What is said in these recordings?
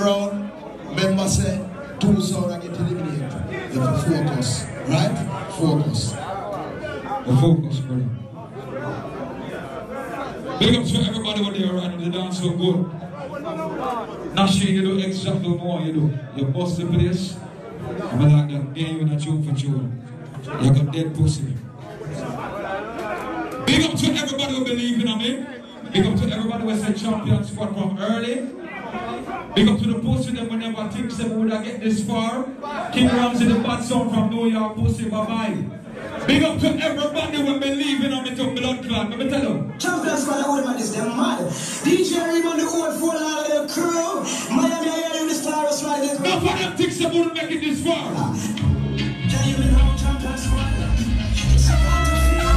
round, remember say, 2 sound and get eliminated. You have to focus, right? Focus. The focus, brother. Big up to everybody when they are right now, they dance so good. Nashi, you do exactly what you do. You bust the place. I'm like that game in a tune for tune. You got dead pussy. Big up to everybody who believe in me. Big up to everybody who said champion squad from early. Big up to the pussy that we never think they would have get this far. King Ramsey, the bad son from New York, pussy, bye-bye. Big up to everybody who believe in me to blood clot. Let me tell you. Champion squad, the old man is them mad. DJ Raymond, the old full of the crew. Miami, I hear you, the stars riding. None of them think they wouldn't make it this far. Can you know champion squad? It's about to feel.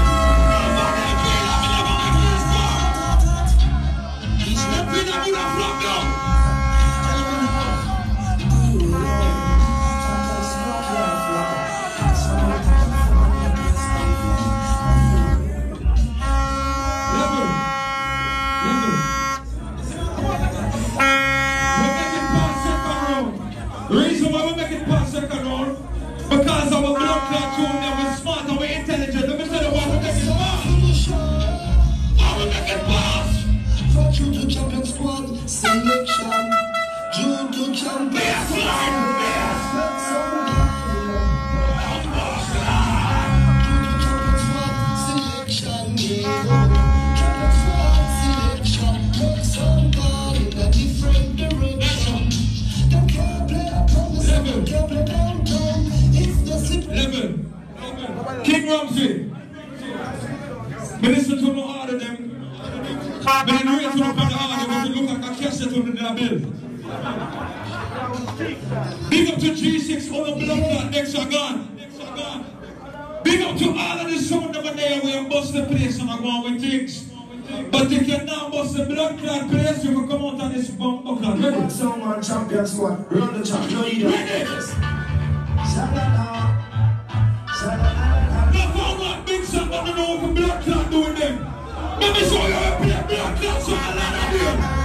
He's not been a good flop now. Reason why we make it past second round, because our blood clot tune them we're smart and we're intelligent. Let me tell you why we make it past. Why we make it past? Fuck you to champion squad selection. June to champion King Ramsey, minister to no order them, but in real to no order them, to look like a cassette on their bill. Big up to G6 on the blood clot, next are gone. Big up to all of the sound over there, we have bust the place and I'm going with things. But if you now bust the blood clot place, you will come out on this bomb clot. Ready? Someone champion squad, run the champ, no you don't. Big son, but I know what blood clot doing them. Let me show you how to play blood clot so I land on you.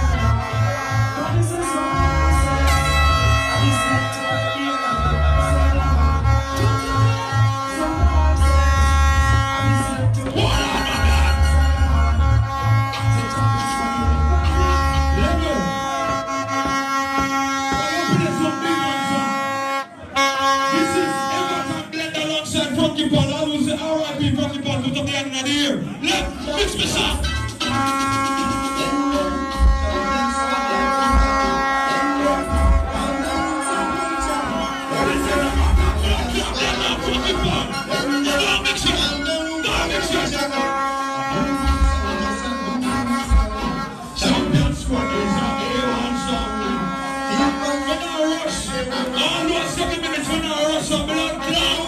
Mix me up. Champion squad is on A1 song. When I rush, all those 7 minutes when I rush, I'm blood clot.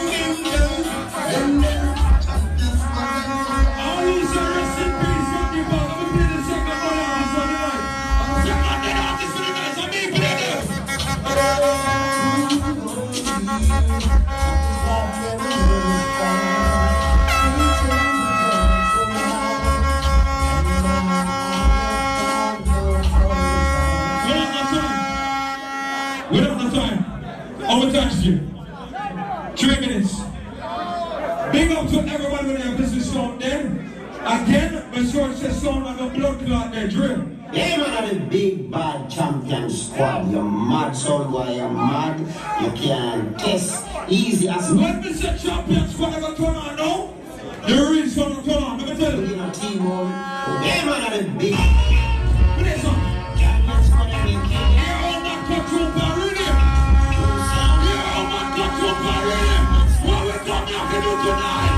We don't have time. Our time you. 3 minutes. Big up to everybody when they have business sound then. Again, my short says sound like a blood clot they drill. Yeah, man, are the big bad champion squad. You're mad, son boy, you're mad. You can't test easy as when we say champion squad, I got turn on now. The real son will turn on. Let me tell you. in a team on. Yeah, man, are the big Play some. champion squad. You're all not control power in it. You're all not control power in it. What we come here to do tonight?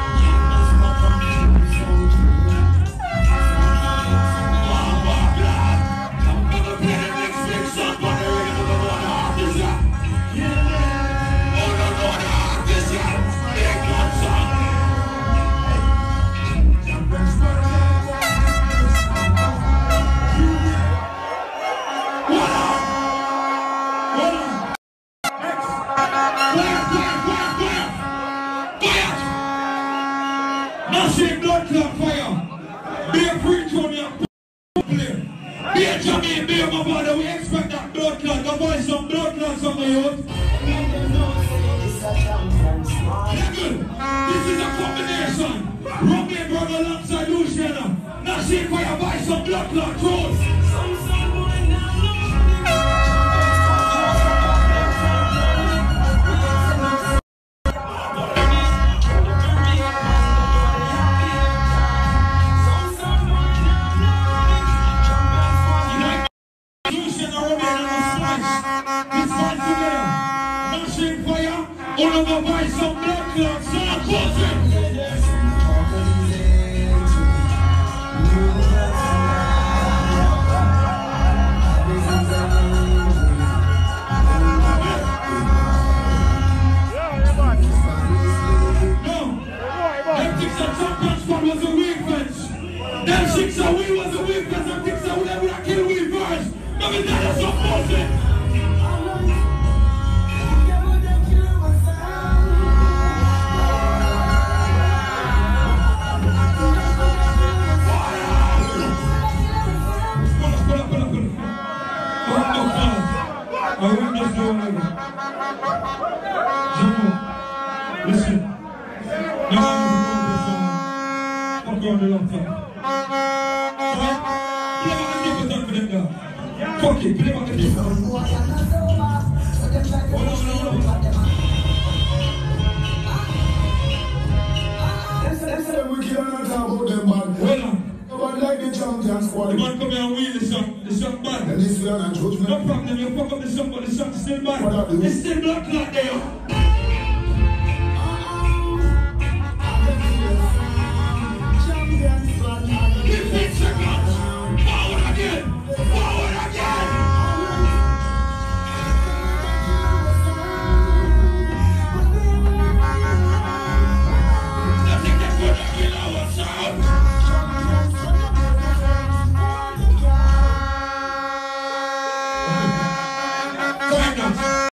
Blood clot fire. Be a free tune, be a Jamie, be a my brother. We expect that blood clot. shake fire, buy some blood clot rolls. All of buy some blood clots, so I'm buzzing. Was a weak fence. Them six are we was a weak fence and six are we that would have killed we first. Let me tell you some bullshit. I won't just do whatever. Listen. Go on the long time. Play back the tape for them now. Fuck it, play back the tape. We cannot talk about them, man. Well on. Nobody like the champion squad. The man come here and wheel the song bad. And this way on a judgment. No problem, you fuck up the song, but the song's still bad. It's still blood clot there.